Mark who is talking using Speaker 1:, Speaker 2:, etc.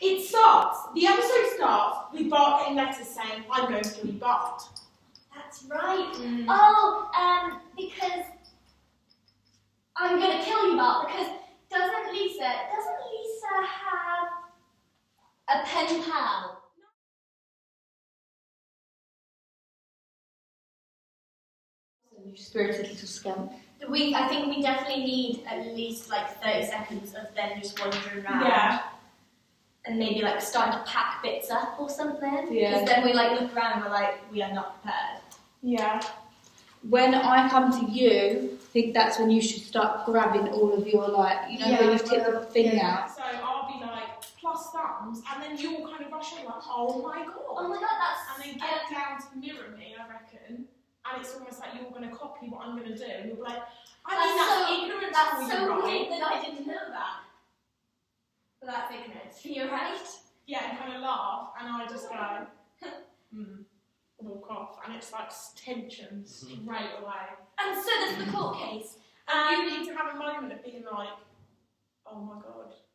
Speaker 1: It starts, the episode starts with Bart getting letters saying, I'm going to kill you, Bart.
Speaker 2: That's right. Oh, because I'm going to kill you, Bart, because doesn't Lisa have a pen pal?
Speaker 3: You spirited little skunk.
Speaker 2: I think we definitely need at least like 30 seconds of them just wandering around.
Speaker 1: Yeah.
Speaker 2: And maybe like starting to pack bits up or something.
Speaker 3: Yeah.
Speaker 2: Because then we like look around and we're like, we are not prepared.
Speaker 1: Yeah.
Speaker 3: When I come to you, I think that's when you should start grabbing all of your, like, you know, when you've tipped the thing out.
Speaker 1: So I'll be like, plus thumbs, and then you'll kind of rush in like, oh my god.
Speaker 2: Oh my god, that's...
Speaker 1: And then get down to mirror me, I reckon. And it's almost like you're going to copy what I'm going to do. And you'll be like, that's ignorant.
Speaker 2: That's so weird that I didn't know that. But that's ignorant. You're right.
Speaker 1: Yeah, and kind of laugh, and I just go, walk off, and it's like tension straight away.
Speaker 2: And so there's the court case.
Speaker 1: And you need to have a moment of being like, oh my god.